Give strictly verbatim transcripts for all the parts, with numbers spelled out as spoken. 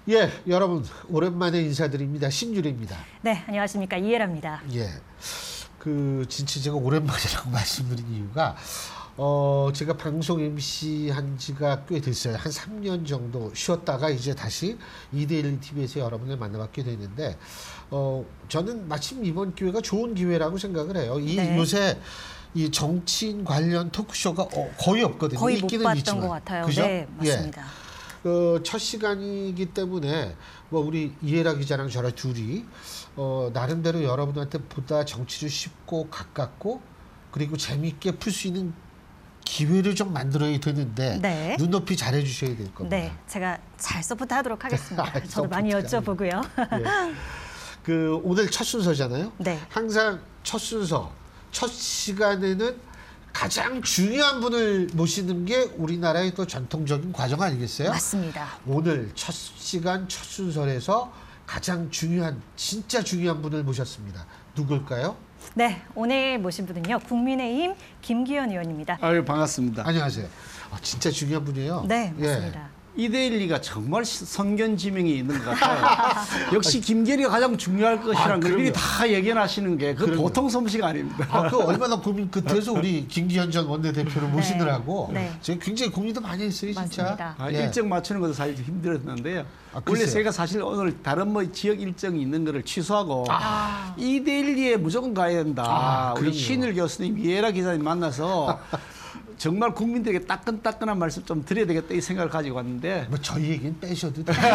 예, 여러분 오랜만에 인사드립니다. 신유리입니다. 네, 안녕하십니까. 이혜라입니다. 예, 그 진짜 제가 오랜만이라고 말씀드린 이유가 어 제가 방송 엠씨 한 지가 꽤 됐어요. 한 삼 년 정도 쉬었다가 이제 다시 이데일리 티비에서 여러분을 만나뵙게 됐는데 어 저는 마침 이번 기회가 좋은 기회라고 생각을 해요. 이 네. 요새 이 정치인 관련 토크쇼가 어, 거의 없거든요. 거의 못 봤던 있지만. 것 같아요. 그죠? 네, 맞습니다. 예. 그 첫 시간이기 때문에 뭐 우리 이혜라 기자랑 저랑 둘이 어 나름대로 여러분한테 보다 정치를 쉽고 가깝고 그리고 재미있게 풀 수 있는 기회를 좀 만들어야 되는데 네. 눈높이 잘해 주셔야 될 겁니다. 네, 제가 잘 서부터 하도록 하겠습니다. 아, 저도 많이 여쭤보고요. 예. 그 오늘 첫 순서잖아요. 네. 항상 첫 순서, 첫 시간에는 가장 중요한 분을 모시는 게 우리나라의 또 전통적인 과정 아니겠어요? 맞습니다. 오늘 첫 시간, 첫 순서에서 가장 중요한, 진짜 중요한 분을 모셨습니다. 누굴까요? 네, 오늘 모신 분은요. 국민의힘 김기현 의원입니다. 아유, 반갑습니다. 안녕하세요. 아, 진짜 중요한 분이에요. 네, 예. 맞습니다. 이데일리가 정말 성견지명이 있는 것 같아요. 역시 김기현이가 가장 중요할 것이라는 아, 걸 미리 그럼요. 다 예견하시는 게 그 보통 솜씨가 아닙니다. 아, 그 얼마나 고민 끝에서 우리 김기현 전 원내대표를 모시느라고 네. 제가 굉장히 고민도 많이 했어요, 진짜. 맞습니다. 아, 예. 일정 맞추는 것도 사실 좀 힘들었는데요. 아, 원래 글쎄요. 제가 사실 오늘 다른 뭐 지역 일정이 있는 거를 취소하고 아. 이데일리에 무조건 가야 된다. 아, 우리 그럼요. 신일 교수님, 이혜라 기자님 만나서 정말 국민들에게 따끈따끈한 말씀 좀 드려야 되겠다 이 생각을 가지고 왔는데 뭐 저희 얘기는 빼셔도 돼요.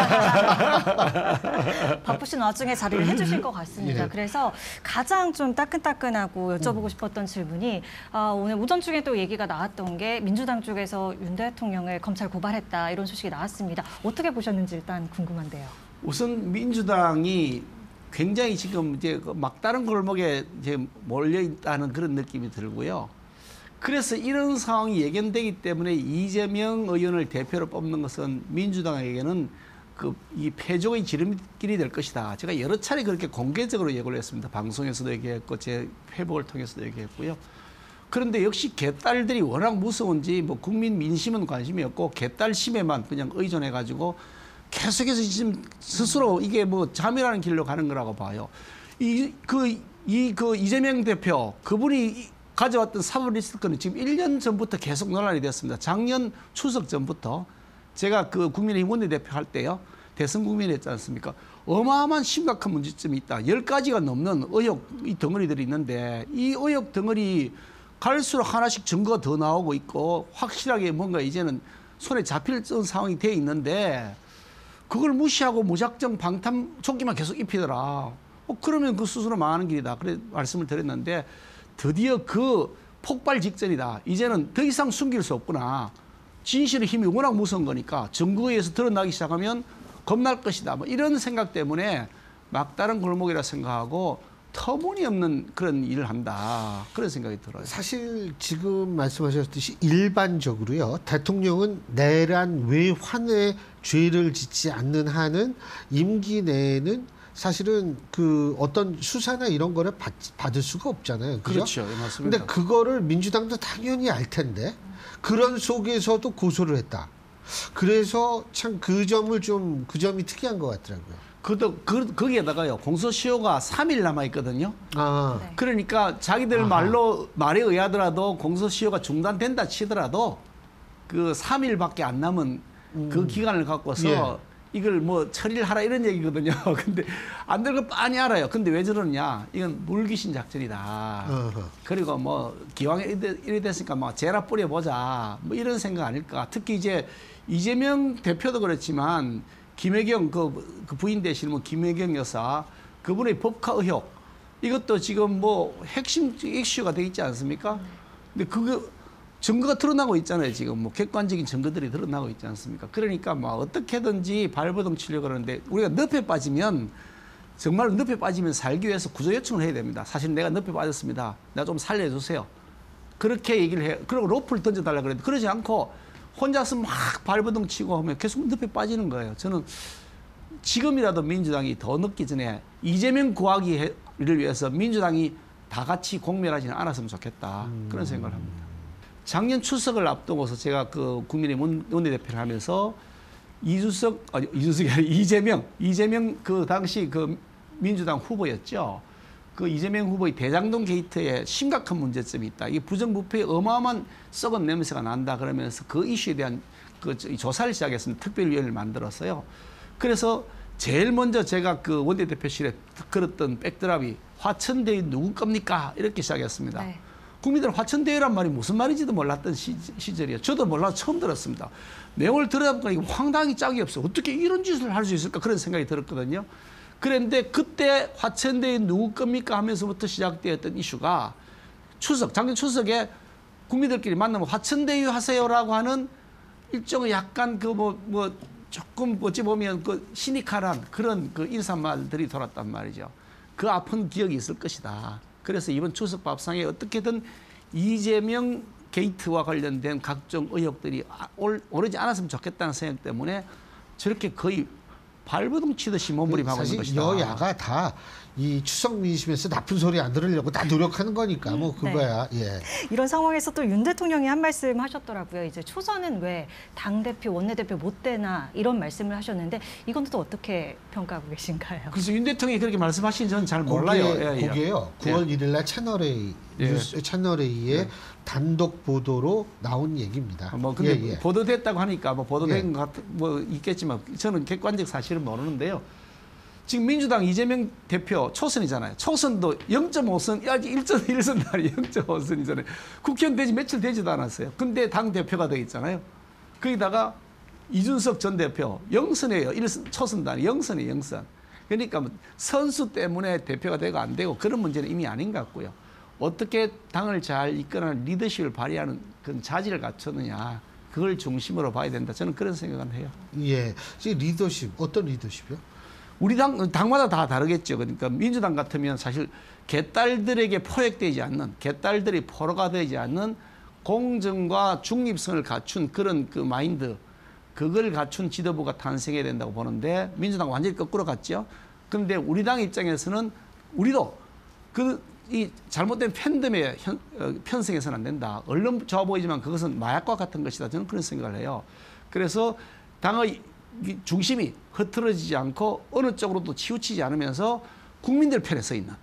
바쁘신 와중에 자리를 해주실 것 같습니다. 예. 그래서 가장 좀 따끈따끈하고 여쭤보고 음. 싶었던 질문이 아, 오늘 오전 중에 또 얘기가 나왔던 게 민주당 쪽에서 윤 대통령을 검찰 고발했다 이런 소식이 나왔습니다. 어떻게 보셨는지 일단 궁금한데요. 우선 민주당이 굉장히 지금 이제 그 막다른 골목에 이제 몰려 있다는 그런 느낌이 들고요. 그래서 이런 상황이 예견되기 때문에 이재명 의원을 대표로 뽑는 것은 민주당에게는 그 이 패족의 지름길이 될 것이다. 제가 여러 차례 그렇게 공개적으로 예고를 했습니다. 방송에서도 얘기했고 제 회복을 통해서도 얘기했고요. 그런데 역시 개딸들이 워낙 무서운지 뭐 국민 민심은 관심이 없고 개딸심에만 그냥 의존해가지고 계속해서 지금 스스로 이게 뭐 잠이라는 길로 가는 거라고 봐요. 이 그 이 그 이재명 대표 그분이 가져왔던 사법 리스크는 지금 일 년 전부터 계속 논란이 됐습니다. 작년 추석 전부터 제가 그 국민의힘 원내대표 할 때요. 대선 국민을 했지 않습니까? 어마어마한 심각한 문제점이 있다. 열 가지가 넘는 의혹 이 덩어리들이 있는데 이 의혹 덩어리 갈수록 하나씩 증거가 더 나오고 있고 확실하게 뭔가 이제는 손에 잡힐 상황이 돼 있는데 그걸 무시하고 무작정 방탄 조끼만 계속 입히더라. 어, 그러면 그 스스로 망하는 길이다. 그래 말씀을 드렸는데 드디어 그 폭발 직전이다. 이제는 더 이상 숨길 수 없구나. 진실의 힘이 워낙 무서운 거니까 증거에 의해서 드러나기 시작하면 겁날 것이다. 뭐 이런 생각 때문에 막다른 골목이라 생각하고 터무니없는 그런 일을 한다. 그런 생각이 들어요. 사실 지금 말씀하셨듯이 일반적으로요. 대통령은 내란 외환의 죄를 짓지 않는 한은 임기 내에는 사실은 그 어떤 수사나 이런 거를 받, 받을 수가 없잖아요. 그죠? 그렇죠. 예, 맞습니다. 근데 그거를 민주당도 당연히 알 텐데 그런 속에서도 고소를 했다. 그래서 참 그 점을 좀 그 점이 특이한 것 같더라고요. 그도 그 거기에다가요. 공소시효가 삼 일 남아 있거든요. 아, 네. 그러니까 자기들 아하. 말로 말에 의하더라도 공소시효가 중단된다 치더라도 그 삼 일밖에 안 남은 그 기간을 갖고서 예. 이걸 뭐 처리를 하라 이런 얘기거든요. 근데 안 될 거 뻔히 알아요. 근데 왜 저러냐? 이건 물귀신 작전이다. 어허. 그리고 뭐 기왕에 이래 이래 됐으니까 뭐 재라 뿌려보자. 뭐 이런 생각 아닐까. 특히 이제 이재명 대표도 그렇지만 김혜경 그, 그 부인 되시는 뭐 김혜경 여사 그분의 법카 의혹 이것도 지금 뭐 핵심 이슈가 돼 있지 않습니까? 근데 그거 증거가 드러나고 있잖아요. 지금 뭐 객관적인 증거들이 드러나고 있지 않습니까? 그러니까 뭐 어떻게든지 발버둥 치려고 그러는데 우리가 늪에 빠지면 정말 늪에 빠지면 살기 위해서 구조 요청을 해야 됩니다. 사실 내가 늪에 빠졌습니다. 나 좀 살려주세요. 그렇게 얘기를 해요. 그리고 로프를 던져달라 그랬는데 그러지 않고 혼자서 막 발버둥 치고 하면 계속 늪에 빠지는 거예요. 저는 지금이라도 민주당이 더 늦기 전에 이재명 구하기를 위해서 민주당이 다 같이 공멸하지는 않았으면 좋겠다. 그런 생각을 합니다. 작년 추석을 앞두고서 제가 그 국민의힘 원내대표를 하면서 이준석 아니 이준석이 아니라 이재명 이재명 그 당시 그 민주당 후보였죠. 그 이재명 후보의 대장동 게이트에 심각한 문제점이 있다. 이 부정부패에 어마어마한 썩은 냄새가 난다 그러면서 그 이슈에 대한 그 조사를 시작했습니다. 특별위원회를 만들었어요. 그래서 제일 먼저 제가 그 원내대표실에 걸었던 백드랍이 화천대유 누구 겁니까? 이렇게 시작했습니다. 네. 국민들은 화천대유란 말이 무슨 말인지도 몰랐던 시, 시절이에요. 저도 몰라서 처음 들었습니다. 내용을 들어보니까 이거 황당히 짝이 없어. 어떻게 이런 짓을 할 수 있을까? 그런 생각이 들었거든요. 그런데 그때 화천대유 누구 겁니까? 하면서부터 시작되었던 이슈가 추석, 작년 추석에 국민들끼리 만나면 화천대유 하세요라고 하는 일종의 약간 그 뭐, 뭐 조금 어찌 보면 그 시니컬한 그런 그 인사말들이 돌았단 말이죠. 그 아픈 기억이 있을 것이다. 그래서 이번 추석 밥상에 어떻게든 이재명 게이트와 관련된 각종 의혹들이 오르지 않았으면 좋겠다는 생각 때문에 저렇게 거의 발버둥 치듯이 몸부림하고 있는 것이다. 여야가 다 이 추석 민심에서 나쁜 소리 안 들으려고 다 노력하는 거니까 뭐 그거야. 네. 예. 이런 상황에서 또 윤 대통령이 한 말씀 하셨더라고요. 이제 초선은 왜 당대표, 원내대표 못 되나 이런 말씀을 하셨는데 이건 또 어떻게 평가하고 계신가요? 그래서 윤 대통령이 그렇게 말씀하신 저는 잘 몰라요. 거기에, 예, 예. 거기에요. 구월 일일 날 채널A 예. 뉴스 채널A의 예. 단독 보도로 나온 얘기입니다. 뭐 근데 예, 예. 보도됐다고 하니까 뭐 보도된 예. 것 같, 뭐 있겠지만 저는 객관적 사실은 모르는데요. 지금 민주당 이재명 대표 초선이잖아요. 초선도 영 점 오 선, 아직 일 점 일 선도 아니에요. 영 점 오 선이잖아요. 국회의원 되지 며칠 되지도 않았어요. 근데 당 대표가 되어 있잖아요. 거기다가 이준석 전 대표 영 선이에요. 일 선, 초선도 아니에요. 영 선이에요. 영 선. 그러니까 뭐 선수 때문에 대표가 되고 안 되고 그런 문제는 이미 아닌 것 같고요. 어떻게 당을 잘 이끌어낼 리더십을 발휘하는 그런 자질을 갖췄느냐. 그걸 중심으로 봐야 된다. 저는 그런 생각은 해요. 예. 지금 리더십, 어떤 리더십이요? 우리 당, 당마다 다 다르겠죠. 그러니까 민주당 같으면 사실 개딸들에게 포획되지 않는, 개딸들이 포로가 되지 않는 공정과 중립성을 갖춘 그런 그 마인드, 그걸 갖춘 지도부가 탄생해야 된다고 보는데 민주당 완전히 거꾸로 갔죠. 그런데 우리 당 입장에서는 우리도 그 이 잘못된 팬덤에 현, 어, 편승해서는 안 된다. 얼른 좋아 보이지만 그것은 마약과 같은 것이다. 저는 그런 생각을 해요. 그래서 당의 중심이 흐트러지지 않고 어느 쪽으로도 치우치지 않으면서 국민들 편에 서 있는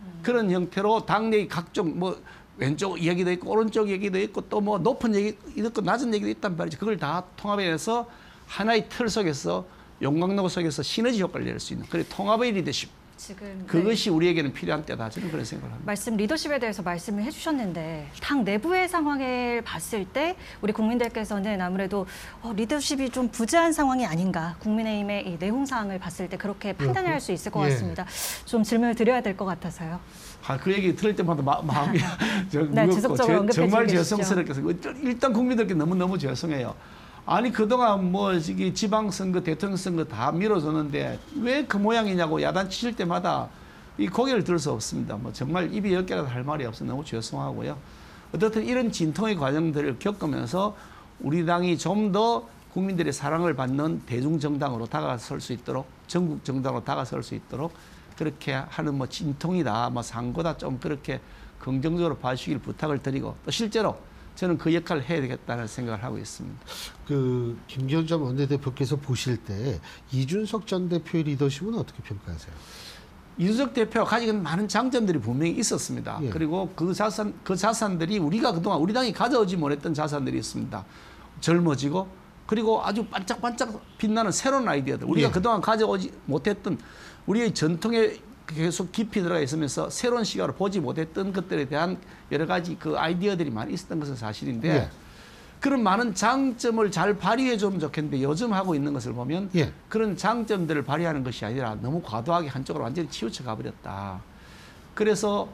그런 형태로 당내의 각종 뭐 왼쪽 얘기도 있고 오른쪽 얘기도 있고 또 뭐 높은 얘기도 있고 낮은 얘기도 있단 말이죠. 그걸 다 통합해서 하나의 틀 속에서 용광로 속에서 시너지 효과를 낼 수 있는 그런 통합의 리더십. 지금 그것이 네. 우리에게는 필요한 때다. 저는 그런 생각을 합니다. 말씀 리더십에 대해서 말씀을 해주셨는데 당 내부의 상황을 봤을 때 우리 국민들께서는 아무래도 어, 리더십이 좀 부재한 상황이 아닌가. 국민의힘의 이 내용 사항을 봤을 때 그렇게 판단할 수 있을 것 같습니다. 예. 좀 질문을 드려야 될 것 같아서요. 아, 그 얘기 들을 때마다 마, 마음이 네, 지속적으로 제, 정말 계시죠. 죄송스럽게 일단 국민들께 너무너무 죄송해요. 아니 그동안 뭐 저기 지방선거, 대통령선거 다 미뤄줬는데 왜 그 모양이냐고 야단 치실 때마다 이 고개를 들 수 없습니다. 뭐 정말 입이 열 개라도 할 말이 없어 너무 죄송하고요. 어떻든 이런 진통의 과정들을 겪으면서 우리 당이 좀 더 국민들의 사랑을 받는 대중정당으로 다가설 수 있도록 전국 정당으로 다가설 수 있도록 그렇게 하는 뭐 진통이다, 뭐 상고다 좀 그렇게 긍정적으로 봐주시길 부탁을 드리고 또 실제로 저는 그 역할을 해야 되겠다는 생각을 하고 있습니다. 그 김기현 전 원내대표께서 보실 때 이준석 전 대표의 리더십은 어떻게 평가하세요? 이준석 대표가 가지고 있는 많은 장점들이 분명히 있었습니다. 예. 그리고 그 자산, 그 자산들이 우리가 그동안 우리 당이 가져오지 못했던 자산들이 있습니다. 젊어지고 그리고 아주 반짝반짝 빛나는 새로운 아이디어들. 우리가 예. 그동안 가져오지 못했던 우리의 전통에 계속 깊이 들어가 있으면서 새로운 시각으로 보지 못했던 것들에 대한 여러 가지 그 아이디어들이 많이 있었던 것은 사실인데 예. 그런 많은 장점을 잘 발휘해 주면 좋겠는데 요즘 하고 있는 것을 보면 예. 그런 장점들을 발휘하는 것이 아니라 너무 과도하게 한쪽으로 완전히 치우쳐 가버렸다. 그래서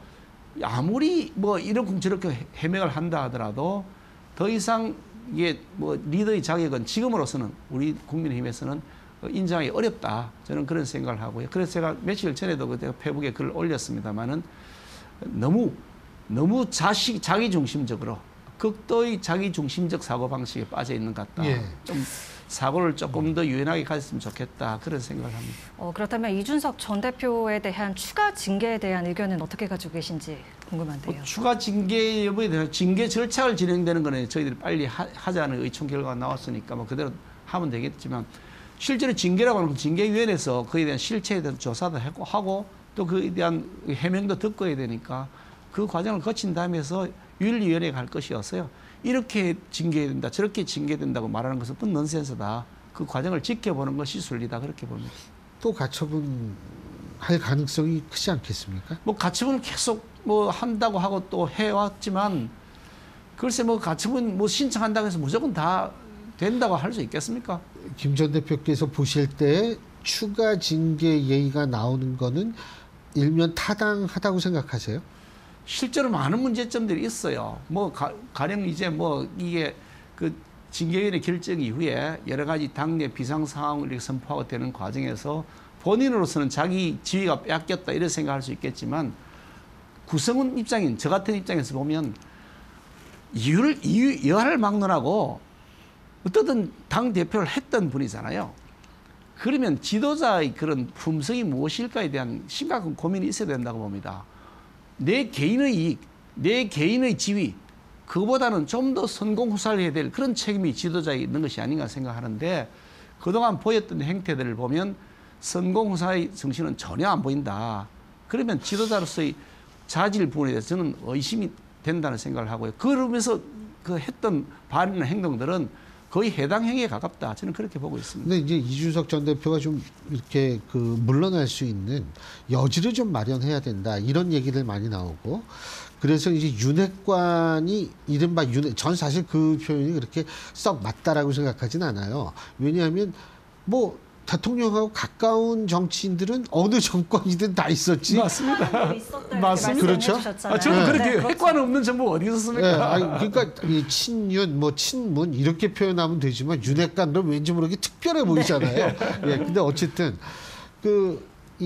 아무리 뭐 이렇게 저렇게 해명을 한다 하더라도 더 이상 이게 뭐 리더의 자격은 지금으로서는 우리 국민의힘에서는 인정하기 어렵다. 저는 그런 생각을 하고요. 그래서 제가 며칠 전에도 그때 페북에 글을 올렸습니다만은 너무 너무 자식 자기 중심적으로 극도의 자기 중심적 사고 방식에 빠져 있는 것 같다. 예. 좀 사고를 조금 더 유연하게 가졌으면 좋겠다. 그런 생각을 합니다. 어, 그렇다면 이준석 전 대표에 대한 추가 징계에 대한 의견은 어떻게 가지고 계신지 궁금한데요. 뭐 추가 징계 여부에 대해서 징계 절차를 진행되는 거는 저희들이 빨리 하, 하자는 의총 결과가 나왔으니까 뭐 그대로 하면 되겠지만 실제로 징계라고 하는 징계위원회에서 그에 대한 실체에 대한 조사도 하고, 하고 또 그에 대한 해명도 듣고 해야 되니까 그 과정을 거친 다음에서 윤리위원회가 할 것이었어요. 이렇게 징계해야 된다, 저렇게 징계된다고 말하는 것은 또 넌센스다. 그 과정을 지켜보는 것이 순리다. 그렇게 봅니다. 또 가처분 할 가능성이 크지 않겠습니까? 뭐 가처분을 계속 뭐 한다고 하고 또 해왔지만 글쎄 뭐 가처분 뭐 신청한다고 해서 무조건 다 된다고 할 수 있겠습니까? 김 전 대표께서 보실 때 추가 징계 예의가 나오는 거는 일면 타당하다고 생각하세요? 실제로 많은 문제점들이 있어요. 뭐 가, 가령 이제 뭐 이게 그 징계위원회 결정 이후에 여러 가지 당내 비상 상황을 이렇게 선포하고 되는 과정에서 본인으로서는 자기 지위가 뺏겼다 이런 생각할 수 있겠지만 구성원 입장인 저 같은 입장에서 보면 이유를 이유 여하를 막론하고 어떻든 당 대표를 했던 분이잖아요. 그러면 지도자의 그런 품성이 무엇일까에 대한 심각한 고민이 있어야 된다고 봅니다. 내 개인의 이익, 내 개인의 지위, 그보다는 좀 더 선공후사를 해야 될 그런 책임이 지도자에 있는 것이 아닌가 생각하는데 그동안 보였던 행태들을 보면 선공후사의 정신은 전혀 안 보인다. 그러면 지도자로서의 자질 부분에 대해서 저는 의심이 된다는 생각을 하고요. 그러면서 그 했던 발언이나 행동들은 거의 해당 행위에 가깝다. 저는 그렇게 보고 있습니다. 근데 이제 이준석 전 대표가 좀 이렇게 그 물러날 수 있는 여지를 좀 마련해야 된다. 이런 얘기들 많이 나오고. 그래서 이제 윤핵관이 이른바 윤핵, 전 사실 그 표현이 그렇게 썩 맞다라고 생각하진 않아요. 왜냐하면 뭐 대통령하고 가까운 정치인들은 어느 정권이든 다 있었지. 맞습니다. 맞습니다. 그렇죠. 아, 저는 네. 그렇게 네, 그렇죠. 핵관 없는 정부 어디 있었습니까? 네, 아니, 그러니까 이 친윤, 뭐 친문 이렇게 표현하면 되지만 윤핵관은 왠지 모르게 특별해 보이잖아요. 예, 근데 어쨌든 그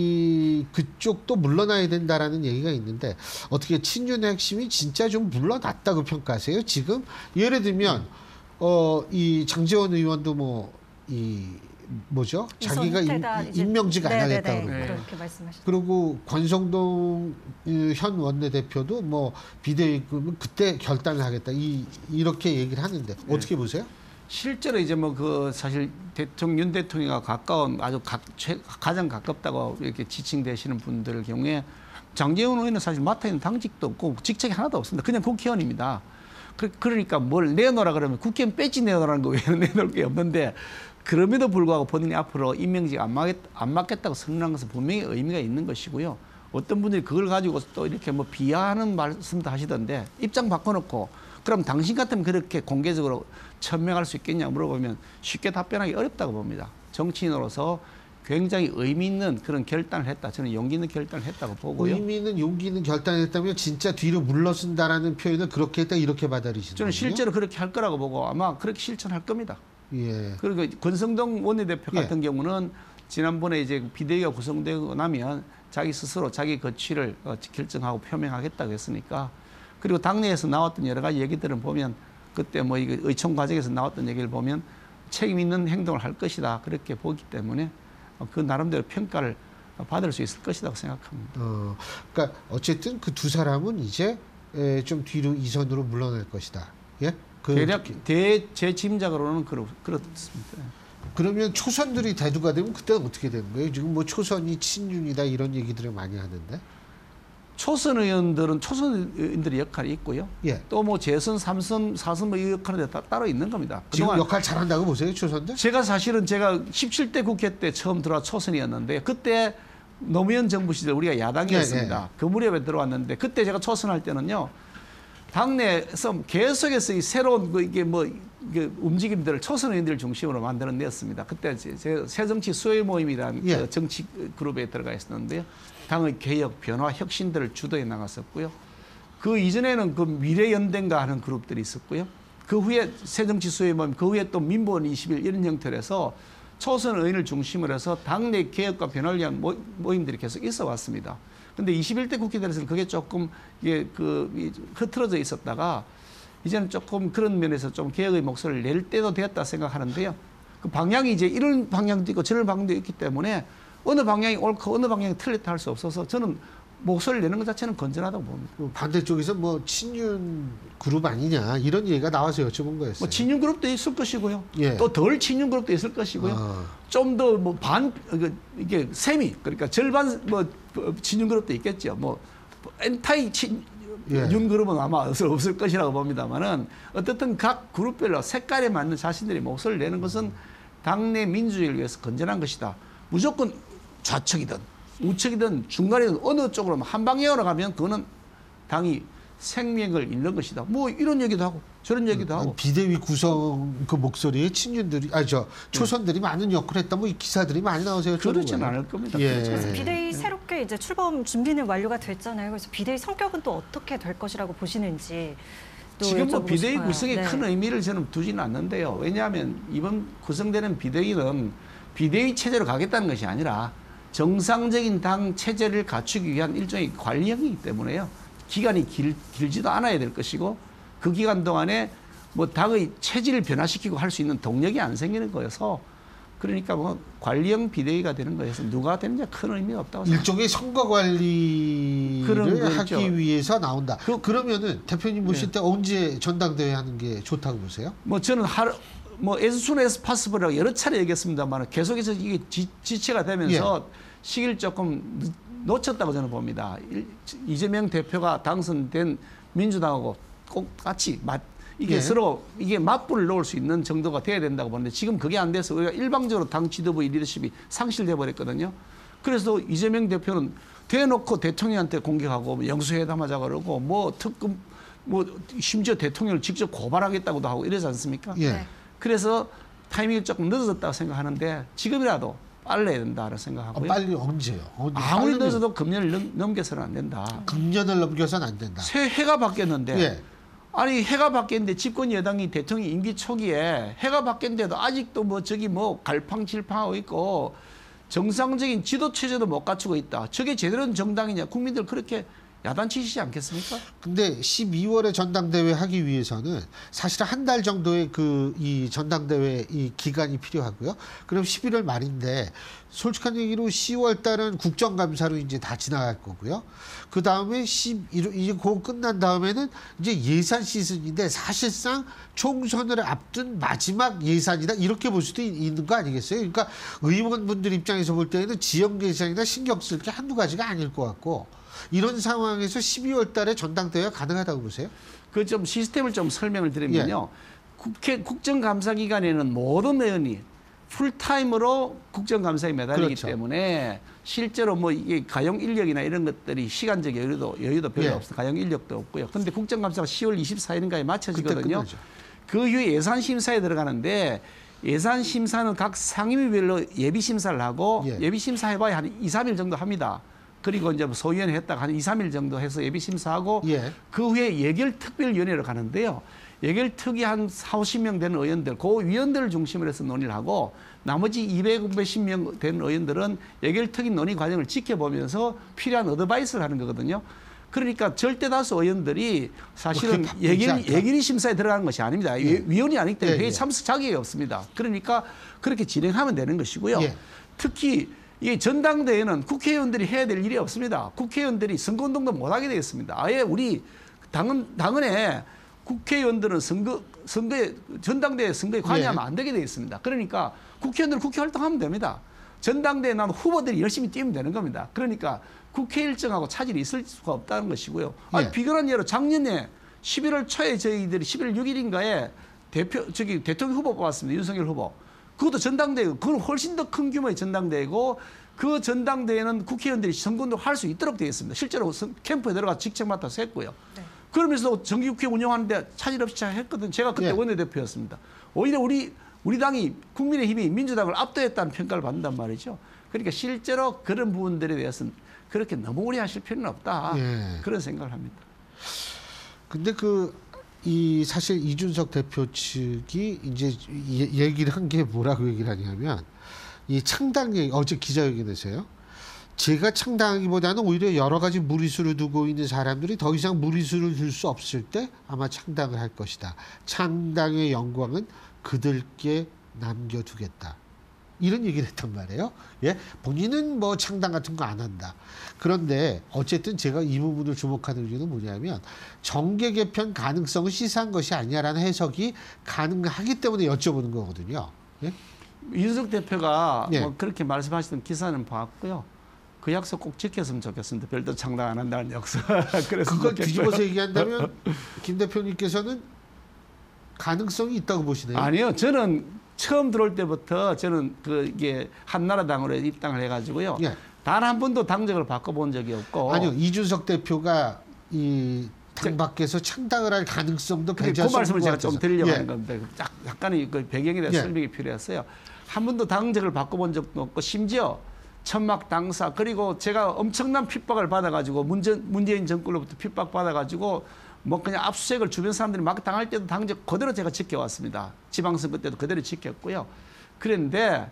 이 그쪽도 물러나야 된다라는 얘기가 있는데 어떻게 친윤의 핵심이 진짜 좀 물러났다고 평가하세요? 지금 예를 들면 어 이 장제원 의원도 뭐 이 뭐죠? 자기가 임, 임명직 안 하겠다 그러고. 네. 그렇게 말씀하셨죠. 그리고 권성동 현 원내대표도 뭐 비대위급은 그때 결단을 하겠다 이 이렇게 얘기를 하는데 어떻게 보세요? 실제로 이제 뭐 그 사실 대통령 윤 대통령과 가까운 아주 가, 최, 가장 가깝다고 이렇게 지칭되시는 분들 경우에 장제원 의원은 사실 맡아 있는 당직도 없고 직책이 하나도 없습니다. 그냥 국회의원입니다. 그, 그러니까 뭘 내놓으라 그러면 국회의원 배지 내놓으라는 거 외에는 내놓을 게 없는데 그럼에도 불구하고 본인이 앞으로 임명직 안, 맡겠, 안 맡겠다고 선언한 것은 분명히 의미가 있는 것이고요. 어떤 분들이 그걸 가지고 또 이렇게 뭐 비하하는 말씀도 하시던데 입장 바꿔놓고 그럼 당신 같으면 그렇게 공개적으로 천명할 수 있겠냐 물어보면 쉽게 답변하기 어렵다고 봅니다. 정치인으로서 굉장히 의미 있는 그런 결단을 했다. 저는 용기 있는 결단을 했다고 보고요. 의미 있는 용기 있는 결단을 했다면 진짜 뒤로 물러선다라는 표현을 그렇게 했다 이렇게 받아들이시는 저는 거군요? 실제로 그렇게 할 거라고 보고 아마 그렇게 실천할 겁니다. 예. 그리고 권성동 원내대표 예. 같은 경우는 지난번에 이제 비대위가 구성되고 나면 자기 스스로 자기 거취를 결정하고 표명하겠다고 했으니까 그리고 당내에서 나왔던 여러 가지 얘기들을 보면 그때 뭐 이거 의총 과정에서 나왔던 얘기를 보면 책임 있는 행동을 할 것이다 그렇게 보기 때문에 그 나름대로 평가를 받을 수 있을 것이라고 생각합니다. 어, 그러니까 어쨌든 그 두 사람은 이제 에, 좀 뒤로 이선으로 물러날 것이다. 예? 그, 대략 대, 제 짐작으로는 그렇, 그렇습니다. 그러면 초선들이 대두가 되면 그때는 어떻게 되는 거예요? 지금 뭐 초선이 친윤이다 이런 얘기들을 많이 하는데. 초선 의원들은 초선 의원들의 역할이 있고요. 예. 또 뭐 재선, 삼선, 사선 뭐 이 역할은 다 따로 있는 겁니다. 지금 그동안 역할 잘한다고 보세요, 초선들? 제가 사실은 제가 십칠 대 국회 때 처음 들어와 초선이었는데 그때 노무현 정부 시절 우리가 야당이었습니다. 예, 예. 그 무렵에 들어왔는데 그때 제가 초선할 때는요. 당내에서 계속해서 이 새로운 그 이게 뭐 이게 움직임들을 초선 의원들을 중심으로 만들어냈습니다. 그때 제 새정치 수혜 모임이라는 예. 그 정치 그룹에 들어가 있었는데요. 당의 개혁, 변화, 혁신들을 주도해 나갔었고요. 그 이전에는 그 미래연대인가 하는 그룹들이 있었고요. 그 후에 새정치 수혜 모임, 그 후에 또 민보원 이십 일 이런 형태로 해서 초선 의원을 중심으로 해서 당내 개혁과 변화를 위한 모임들이 계속 있어 왔습니다. 근데 이십일 대 국회 들에서는 그게 조금 이게 그 흐트러져 있었다가 이제는 조금 그런 면에서 좀 개혁의 목소리를 낼 때도 되었다 생각하는데요. 그 방향이 이제 이런 방향도 있고 저런 방향도 있기 때문에 어느 방향이 옳고 어느 방향이 틀렸다 할 수 없어서 저는 목소리를 내는 것 자체는 건전하다고 봅니다. 반대쪽에서 뭐 친윤 그룹 아니냐 이런 얘기가 나와서 여쭤본 거였어요. 뭐 친윤 그룹도 있을 것이고요. 예. 또 덜 친윤 그룹도 있을 것이고요. 아. 좀 더 뭐 반 이게 세미 그러니까 절반 뭐 친윤 그룹도 있겠죠. 뭐 엔타이 친 예. 윤 그룹은 아마 없을, 없을 것이라고 봅니다만은 어떻든 각 그룹별로 색깔에 맞는 자신들이 목소리를 내는 것은 당내 민주주의를 위해서 건전한 것이다. 무조건 좌측이든 우측이든 중간이든 어느 쪽으로 한 방향으로 가면 그거는 당이 생명을 잃는 것이다. 뭐 이런 얘기도 하고 저런 얘기도 하고. 비대위 구성 그 목소리에 친윤들이 아니 저 초선들이 네. 많은 역할을 했다. 뭐 이 기사들이 많이 나오세요. 그렇지는 않을 겁니다. 예. 그래서 비대위 새롭게 이제 출범 준비는 완료가 됐잖아요. 그래서 비대위 성격은 또 어떻게 될 것이라고 보시는지. 또 지금 뭐 여쭤보고 비대위 싶어요. 구성에 네. 큰 의미를 저는 두지는 않는데요. 왜냐하면 이번 구성되는 비대위는 비대위 체제로 가겠다는 것이 아니라 정상적인 당 체제를 갖추기 위한 일종의 관리형이기 때문에요. 기간이 길, 길지도 않아야 될 것이고 그 기간 동안에 뭐 당의 체질을 변화시키고 할 수 있는 동력이 안 생기는 거여서 그러니까 뭐 관리형 비대위가 되는 거여서 누가 되느냐 큰 의미가 없다고 생각합니다. 일종의 선거 관리를 그런 하기 거죠. 위해서 나온다. 그, 그러면은 대표님 모실 네. 때 언제 전당대회 하는 게 좋다고 보세요? 뭐 저는 하루 뭐 as soon as possible라고 여러 차례 얘기했습니다만 계속해서 이게 지, 지체가 되면서 예. 시기를 조금 놓쳤다고 저는 봅니다. 이재명 대표가 당선된 민주당하고 꼭 같이 맞 이게 예. 서로 이게 맞불을 놓을 수 있는 정도가 돼야 된다고 보는데 지금 그게 안 돼서 우리가 일방적으로 당 지도부의 리더십이 상실돼 버렸거든요. 그래서 이재명 대표는 대놓고 대통령한테 공격하고 영수회담하자 그러고 뭐 특급 뭐 심지어 대통령을 직접 고발하겠다고도 하고 이러지 않습니까? 예. 네. 그래서 타이밍이 조금 늦어졌다고 생각하는데 지금이라도 빨라야 된다고 아, 생각하고요. 빨리 언제요? 언제? 아무리 빠르면 늦어도 금년을 넘, 넘겨서는 안 된다. 금년을 넘겨서는 안 된다. 새 해가 바뀌었는데 예. 아니 해가 바뀌었는데 집권 여당이 대통령 임기 초기에 해가 바뀌었는데도 아직도 뭐 저기 뭐 갈팡질팡하고 있고 정상적인 지도 체제도 못 갖추고 있다. 저게 제대로 된 정당이냐? 국민들 그렇게 야단치시지 않겠습니까? 근데 십이월에 전당대회 하기 위해서는 사실은 한 달 정도의 그 이 전당대회 이 기간이 필요하고요. 그럼 십일월 말인데 솔직한 얘기로 시월 달은 국정감사로 이제 다 지나갈 거고요. 그 다음에 십일 이제 그거 끝난 다음에는 이제 예산 시즌인데 사실상 총선을 앞둔 마지막 예산이다 이렇게 볼 수도 있는 거 아니겠어요? 그러니까 의원분들 입장에서 볼 때에는 지역 예산이나 신경 쓸 게 한두 가지가 아닐 것 같고. 이런 상황에서 십이월 달에 전당대회가 가능하다고 보세요? 그 좀 시스템을 좀 설명을 드리면요. 예. 국회 국정감사 기간에는 모든 의원이 풀타임으로 국정감사에 매달리기 그렇죠. 때문에 실제로 뭐 이게 가용 인력이나 이런 것들이 시간적 여유도 여유도 별로 예. 없어 가용 인력도 없고요. 그런데 국정감사가 시월 이십사일인가에 마쳐지거든요. 그 이후에 예산 심사에 들어가는데 예산 심사는 각 상임위별로 예비 심사를 하고 예. 예비 심사 해봐야 한 이, 삼 일 정도 합니다. 그리고 이제 소위원회 했다가 한 이, 삼 일 정도 해서 예비 심사하고 예. 그 후에 예결특별위원회로 가는데요. 예결특위 한 사오십 명 되는 의원들, 그 위원들을 중심으로 해서 논의를 하고 나머지 이백오십 명 되는 의원들은 예결특위 논의 과정을 지켜보면서 필요한 어드바이스를 하는 거거든요. 그러니까 절대 다수 의원들이 사실은 예결, 예결위 심사에 들어가는 것이 아닙니다. 예. 위원이 아니기 때문에 회의 예. 참석 자격이 없습니다. 그러니까 그렇게 진행하면 되는 것이고요. 예. 특히 이 전당대회는 국회의원들이 해야 될 일이 없습니다. 국회의원들이 선거운동도 못하게 되어 있습니다. 아예 우리 당은, 당은에 국회의원들은 선거, 선거에, 전당대회 선거에 관여하면 예. 안 되게 되어 있습니다. 그러니까 국회의원들은 국회 활동하면 됩니다. 전당대회에 나온 후보들이 열심히 뛰면 되는 겁니다. 그러니까 국회 일정하고 차질이 있을 수가 없다는 것이고요. 예. 아니, 비근한 예로 작년에 십일월 초에 저희들이 십일월 육일인가에 대표, 저기 대통령 후보 뽑았습니다. 윤석열 후보. 그것도 전당대회, 그건 훨씬 더 큰 규모의 전당대회고 그 전당대회는 국회의원들이 선거운동 할 수 있도록 되어 있습니다. 실제로 캠프에 들어가서 직책 맡아서 했고요. 네. 그러면서 정기국회 운영하는데 차질 없이 잘 했거든. 제가 그때 네. 원내대표였습니다. 오히려 우리 우리 당이 국민의힘이 민주당을 압도했다는 평가를 받는단 말이죠. 그러니까 실제로 그런 부분들에 대해서는 그렇게 너무 오래 하실 필요는 없다. 네. 그런 생각을 합니다. 근데 그 이 사실 이준석 대표 측이 이제 얘기를 한 게 뭐라고 얘기를 하냐면 이 창당 얘기 어제 기자회견에서요. 제가 창당하기보다는 오히려 여러 가지 무리수를 두고 있는 사람들이 더 이상 무리수를 둘 수 없을 때 아마 창당을 할 것이다. 창당의 영광은 그들께 남겨두겠다. 이런 얘기를 했단 말이에요. 예, 본인은 뭐 창당 같은 거 안 한다. 그런데 어쨌든 제가 이 부분을 주목하는 이유는 뭐냐면 정계 개편 가능성을 시사한 것이 아니냐라는 해석이 가능하기 때문에 여쭤보는 거거든요. 예? 이준석 대표가 예. 뭐 그렇게 말씀하시던 기사는 봤고요. 그 약속 꼭 지켰으면 좋겠습니다. 별도 창당 안 한다는 약속. 그래서 그걸 뒤집어서 얘기한다면 김 대표님께서는 가능성이 있다고 보시네요. 아니요, 저는 처음 들어올 때부터 저는 그 이게 한나라당으로 입당을 해가지고요. 예. 단 한 번도 당적을 바꿔본 적이 없고. 아니요, 이준석 대표가 이 당 밖에서 창당을 할 가능성도 그 배제할 수 말씀을 없는 제가 것 좀 같아서. 드리려고 예. 하는 건데 약- 약간의 그 배경에 대한 예. 설명이 필요했어요. 한 번도 당적을 바꿔본 적도 없고 심지어 천막 당사 그리고 제가 엄청난 핍박을 받아가지고 문재, 문재인 정권로부터 핍박 받아가지고 뭐 그냥 압수수색을 주변 사람들이 막 당할 때도 당적 그대로 제가 지켜왔습니다. 지방선거 때도 그대로 지켰고요. 그런데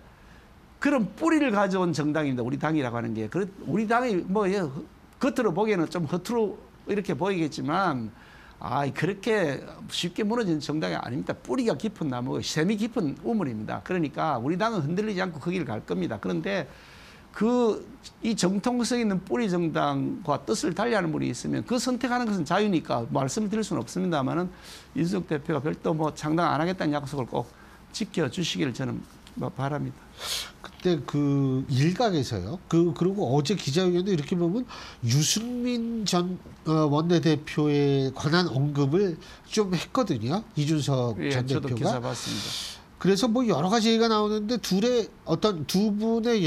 그런 뿌리를 가져온 정당입니다. 우리 당이라고 하는 게. 그래- 우리 당이 뭐 예, 겉으로 보기에는 좀 허투루 이렇게 보이겠지만 아 그렇게 쉽게 무너지는 정당이 아닙니다. 뿌리가 깊은 나무, 샘이 깊은 우물입니다. 그러니까 우리 당은 흔들리지 않고 그 길을 갈 겁니다. 그런데 그 이 정통성 있는 뿌리 정당과 뜻을 달리하는 분이 있으면 그 선택하는 것은 자유니까 말씀을 드릴 수는 없습니다만은 이준석 대표가 별도 뭐 창당 안 하겠다는 약속을 꼭 지켜주시기를 저는 바랍니다. 그때 그 일각에서요. 그 그리고 어제 기자회견도 이렇게 보면 유승민 전 어, 원내대표에 관한 언급을 좀 했거든요. 이준석 예, 전 저도 기사 대표가. 봤습니다. 그래서 뭐 여러 가지 얘기가 나오는데 둘의 어떤 두 분의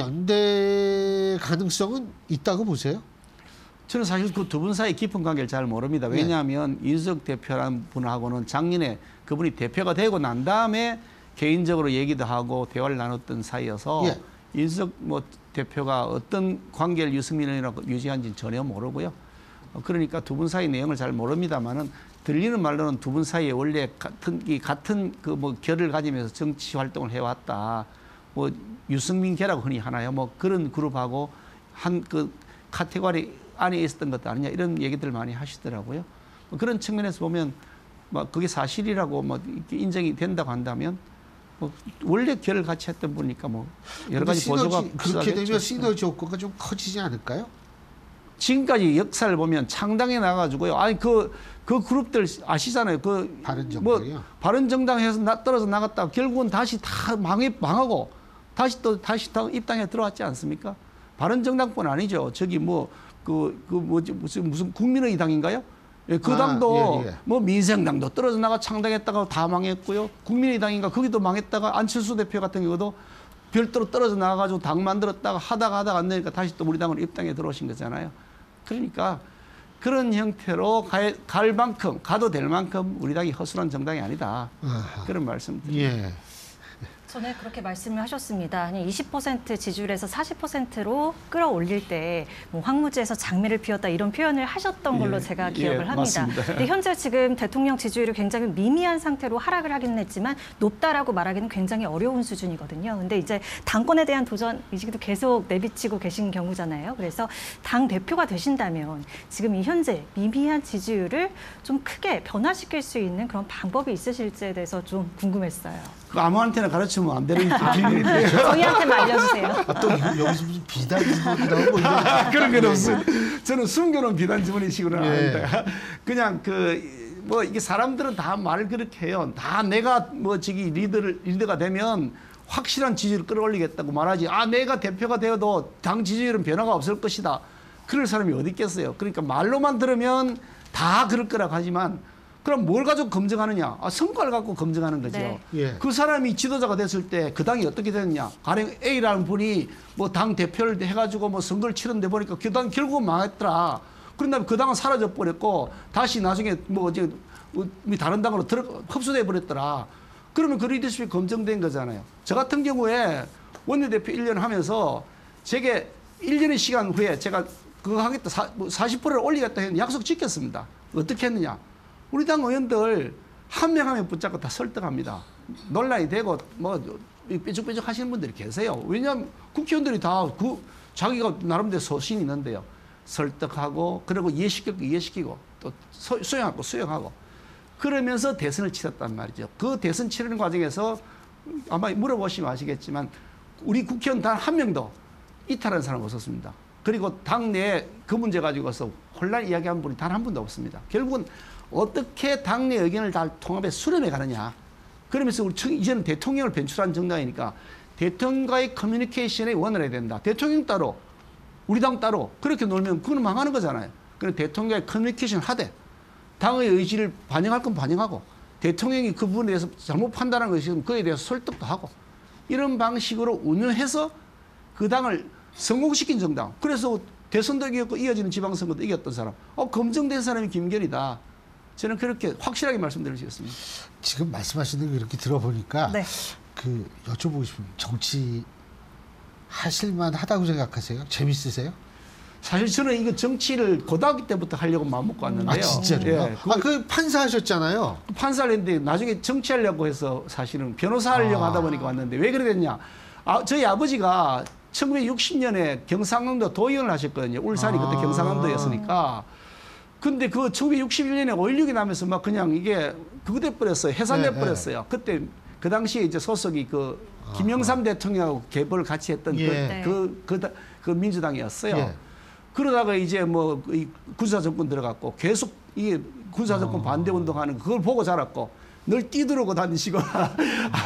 연대 가능성은 있다고 보세요? 저는 사실 그 두 분 사이 깊은 관계를 잘 모릅니다. 왜냐하면 네. 이준석 대표라는 분하고는 작년에 그분이 대표가 되고 난 다음에 개인적으로 얘기도 하고 대화를 나눴던 사이여서 예. 이준석 뭐 대표가 어떤 관계를 유승민 의원이라고 유지한지는 전혀 모르고요. 그러니까 두 분 사이 내용을 잘 모릅니다만은 들리는 말로는 두 분 사이에 원래 같은 이 같은 그 뭐 결을 가지면서 정치 활동을 해왔다. 뭐 유승민계라고 흔히 하나요. 뭐 그런 그룹하고 한 그 카테고리 안에 있었던 것도 아니냐 이런 얘기들 많이 하시더라고요. 뭐 그런 측면에서 보면 뭐 그게 사실이라고 뭐 이렇게 인정이 된다고 한다면 뭐 원래 결을 같이 했던 분이니까 뭐 여러 가지 시너지, 보조가 그렇게 필요하겠죠. 되면 시너지 효과가 좀 커지지 않을까요? 지금까지 역사를 보면 창당에 나가지고요. 아니 그, 그 그룹들 아시잖아요. 그 바른정당이요? 뭐 바른정당에서 나, 떨어져 나갔다가 결국은 다시 다 망해 망하고 다시 또 다시 또 입당에 들어왔지 않습니까? 바른정당뿐 아니죠. 저기 뭐 그 그 뭐지 무슨 무슨 국민의 당인가요? 예, 그 아, 당도 예, 예. 뭐 민생당도 떨어져 나가 창당했다가 다 망했고요. 국민의 당인가 거기도 망했다가 안철수 대표 같은 경우도 별도로 떨어져 나가가지고 당 만들었다가 하다가 하다가 안 되니까 다시 또 우리 당으로 입당에 들어오신 거잖아요. 그러니까 그런 형태로 갈, 갈 만큼 가도 될 만큼 우리 당이 허술한 정당이 아니다. 아하. 그런 말씀 드립니다. 예. 전에 그렇게 말씀을 하셨습니다. 아니 이십 퍼센트 지지율에서 사십 퍼센트로 끌어올릴 때 뭐 황무지에서 장미를 피웠다 이런 표현을 하셨던 걸로 예, 제가 예, 기억을 합니다. 맞습니다. 근데 현재 지금 대통령 지지율이 굉장히 미미한 상태로 하락을 하기는 했지만 높다라고 말하기는 굉장히 어려운 수준이거든요. 근데 이제 당권에 대한 도전 의식도 계속 내비치고 계신 경우잖아요. 그래서 당 대표가 되신다면 지금 이 현재 미미한 지지율을 좀 크게 변화시킬 수 있는 그런 방법이 있으실지에 대해서 좀 궁금했어요. 그 아무한테나 가르치면 안 되는 비밀인데요. 저희한테만 알려주세요. 아, 또 이거 여기서 무슨 비단 지문이라고 뭐 이런 그런 건 없어요. 저는 숨겨놓은 비단 지문이식으로는 예. 아닙니다. 그냥 그 뭐 이게 사람들은 다 말을 그렇게 해요. 다 내가 뭐 저기 리더를 리더가 되면 확실한 지지를 끌어올리겠다고 말하지. 아 내가 대표가 되어도 당 지지율은 변화가 없을 것이다. 그럴 사람이 어디 있겠어요. 그러니까 말로만 들으면 다 그럴 거라고 하지만 그럼 뭘 가지고 검증하느냐? 아, 성과를 갖고 검증하는 거죠. 네. 예. 그 사람이 지도자가 됐을 때 그 당이 어떻게 됐느냐? 가령 A라는 분이 뭐 당 대표를 해가지고 뭐 선거를 치렀는데 보니까 그 당 결국은 망했더라. 그런 다음에 그 당은 사라져 버렸고 다시 나중에 뭐 이제 다른 당으로 들어 흡수돼 버렸더라. 그러면 그 리더십이 검증된 거잖아요. 저 같은 경우에 원내대표 일 년 하면서 제게 일 년의 시간 후에 제가 그거 하겠다 사십 퍼센트를 올리겠다 했는데 약속 지켰습니다. 어떻게 했느냐? 우리 당 의원들 한 명 한 명 붙잡고 다 설득합니다. 논란이 되고 뭐 삐죽삐죽 하시는 분들이 계세요. 왜냐하면 국회의원들이 다 그 자기가 나름대로 소신이 있는데요. 설득하고 그리고 이해시키고 이해시키고 또 수용하고 수용하고 그러면서 대선을 치렀단 말이죠. 그 대선 치르는 과정에서 아마 물어보시면 아시겠지만 우리 국회의원 단 한 명도 이탈한 사람 없었습니다. 그리고 당내에 그 문제 가지고서 혼란 이야기한 분이 단 한 분도 없습니다. 결국은 어떻게 당내 의견을 다 통합해 수렴해 가느냐. 그러면서 우리 이제는 대통령을 변출한 정당이니까 대통령과의 커뮤니케이션에 원활해야 된다. 대통령 따로 우리 당 따로 그렇게 놀면 그건 망하는 거잖아요. 그래서 대통령과의 커뮤니케이션 하되 당의 의지를 반영할 건 반영하고 대통령이 그 부분에 대해서 잘못 판단한 것이 있으면 그에 대해서 설득도 하고 이런 방식으로 운영해서 그 당을 성공시킨 정당. 그래서 대선도 이겼고 이어지는 지방선거도 이겼던 사람. 어, 검증된 사람이 김기현이다. 저는 그렇게 확실하게 말씀드릴 수 있습니다. 지금 말씀하시는 거 이렇게 들어보니까 네. 그 여쭤보고 싶은 정치 하실만 하다고 생각하세요? 재밌으세요? 사실 저는 이거 정치를 고등학교 때부터 하려고 마음먹고 왔는데요. 아 진짜로요? 예, 아, 그 판사 하셨잖아요. 판사를 했는데 나중에 정치하려고 해서 사실은 변호사 하려고 아. 하다 보니까 왔는데 왜 그래 됐냐. 아, 저희 아버지가 천구백육십 년에 경상남도 도의원을 하셨거든요. 울산이 그때 아. 경상남도였으니까. 근데 그 천구백육십일 년에 오일육이 나면서 막 그냥 이게 그거 돼버렸어요. 해산돼 네, 버렸어요. 네. 그때 그 당시에 이제 소속이 그 김영삼 아. 대통령하고 개벌을 같이 했던 예. 그, 그, 그, 그 민주당이었어요. 예. 그러다가 이제 뭐 이 군사 정권 들어갔고 계속 이 군사 정권 아. 반대 운동하는 그걸 보고 자랐고 늘 뛰들어고 다니시고 아.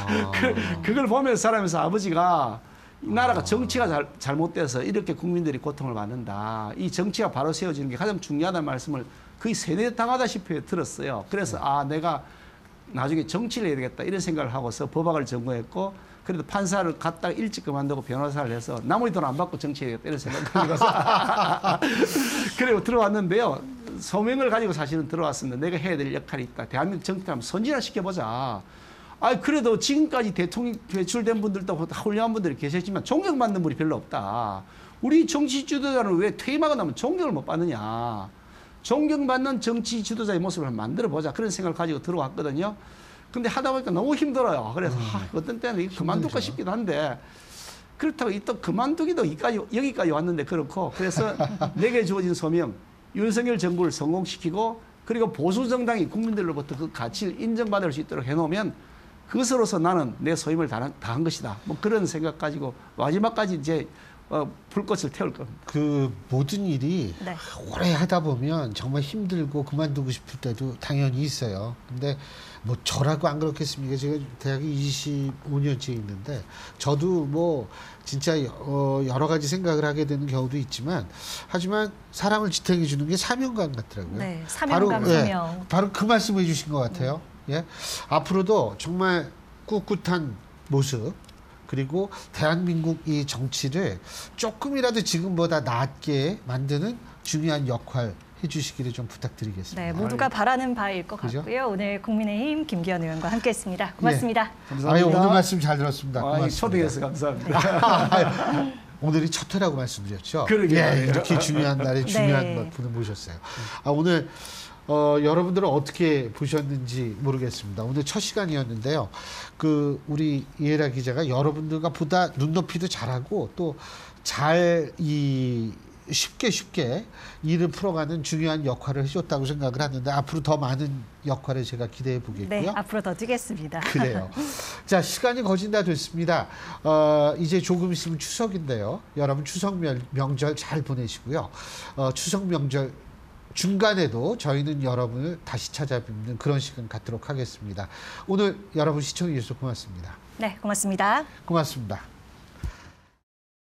그, 그걸 보면서 살아면서 아버지가 이 나라가 정치가 잘, 잘못돼서 이렇게 국민들이 고통을 받는다. 이 정치가 바로 세워지는 게 가장 중요하다는 말씀을 거의 세뇌 당하다시피 들었어요. 그래서 아 내가 나중에 정치를 해야 되겠다 이런 생각을 하고서 법학을 전공했고 그래도 판사를 갔다가 일찍 그만두고 변호사를 해서 나머지 돈 안 받고 정치해야겠다 이런 생각을 가지고서 그리고 들어왔는데요. 소명을 가지고 사실은 들어왔습니다. 내가 해야 될 역할이 있다. 대한민국 정치를 한번 선진화시켜보자. 아 그래도 지금까지 대통령 배출된 분들도 훌륭한 분들이 계셨지만 존경받는 분이 별로 없다. 우리 정치 지도자는 왜 퇴임하고 나면 존경을 못 받느냐. 존경받는 정치 지도자의 모습을 만들어보자. 그런 생각을 가지고 들어왔거든요. 근데 하다 보니까 너무 힘들어요. 그래서 음. 아, 어떤 때는 이거 그만둘까 싶기도 한데 그렇다고 또 그만두기도 여기까지, 여기까지 왔는데 그렇고 그래서 내게 주어진 소명 윤석열 정부를 성공시키고 그리고 보수 정당이 국민들로부터 그 가치를 인정받을 수 있도록 해놓으면 그것으로서 나는 내 소임을 다한, 다한 것이다. 뭐 그런 생각 가지고 마지막까지 이제 어, 불꽃을 태울 겁니다. 그 모든 일이 네. 오래 하다 보면 정말 힘들고 그만두고 싶을 때도 당연히 있어요. 근데 뭐 저라고 안 그렇겠습니까? 제가 대학에 이십오 년째 있는데 저도 뭐 진짜 어 여러 가지 생각을 하게 되는 경우도 있지만 하지만 사람을 지탱해 주는 게 사명감 같더라고요. 네, 사명감, 바로, 사명. 예, 바로 그 말씀해 주신 것 같아요. 네. 예, 앞으로도 정말 꿋꿋한 모습 그리고 대한민국 이 정치를 조금이라도 지금보다 낫게 만드는 중요한 역할 해주시기를 좀 부탁드리겠습니다. 네, 모두가 바라는 바일 것 그죠? 같고요. 오늘 국민의힘 김기현 의원과 함께했습니다. 고맙습니다. 예. 감사합니다. 아유, 오늘 말씀 잘 들었습니다. 아, 초대해서 감사합니다. 오늘이 첫 회라고 말씀드렸죠. 그러게요. 예, 이렇게 중요한 날에 중요한 네. 분을 모셨어요. 아, 오늘 어, 여러분들은 어떻게 보셨는지 모르겠습니다. 오늘 첫 시간이었는데요. 그 우리 이혜라 기자가 여러분들과 보다 눈높이도 잘하고 또 잘 이 쉽게 쉽게 일을 풀어가는 중요한 역할을 해줬다고 생각을 하는데 앞으로 더 많은 역할을 제가 기대해 보겠고요. 네, 앞으로 더 뛰겠습니다. 그래요. 자, 시간이 거진 다 됐습니다. 어, 이제 조금 있으면 추석인데요. 여러분 추석 명, 명절 잘 보내시고요. 어, 추석 명절 중간에도 저희는 여러분을 다시 찾아뵙는 그런 시간 갖도록 하겠습니다. 오늘 여러분 시청해 주셔서 고맙습니다. 네, 고맙습니다. 고맙습니다.